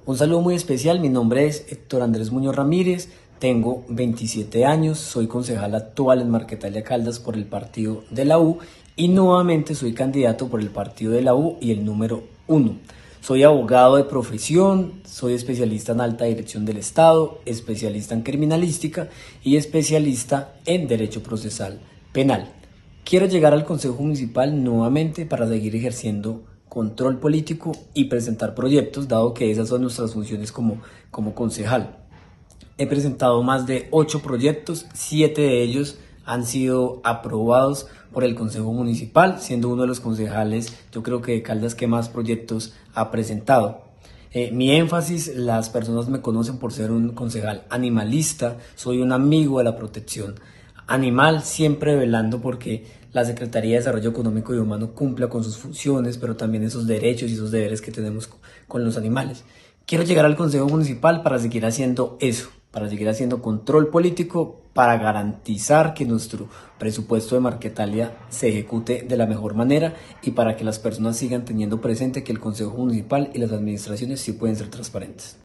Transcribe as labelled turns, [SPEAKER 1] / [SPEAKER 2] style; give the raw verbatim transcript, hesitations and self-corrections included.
[SPEAKER 1] Un saludo muy especial, mi nombre es Héctor Andrés Muñoz Ramírez, tengo veintisiete años, soy concejal actual en Marquetalia Caldas por el partido de la U y nuevamente soy candidato por el partido de la U y el número uno. Soy abogado de profesión, soy especialista en alta dirección del Estado, especialista en criminalística y especialista en derecho procesal penal. Quiero llegar al Consejo Municipal nuevamente para seguir ejerciendo control político y presentar proyectos, dado que esas son nuestras funciones como, como concejal. He presentado más de ocho proyectos, siete de ellos han sido aprobados por el Consejo Municipal, siendo uno de los concejales, yo creo que de Caldas, que más proyectos ha presentado. Eh, mi énfasis, las personas me conocen por ser un concejal animalista, soy un amigo de la protección animal, siempre velando porque la Secretaría de Desarrollo Económico y Humano cumpla con sus funciones, pero también esos derechos y esos deberes que tenemos con los animales. Quiero llegar al Consejo Municipal para seguir haciendo eso, para seguir haciendo control político, para garantizar que nuestro presupuesto de Marquetalia se ejecute de la mejor manera y para que las personas sigan teniendo presente que el Consejo Municipal y las administraciones sí pueden ser transparentes.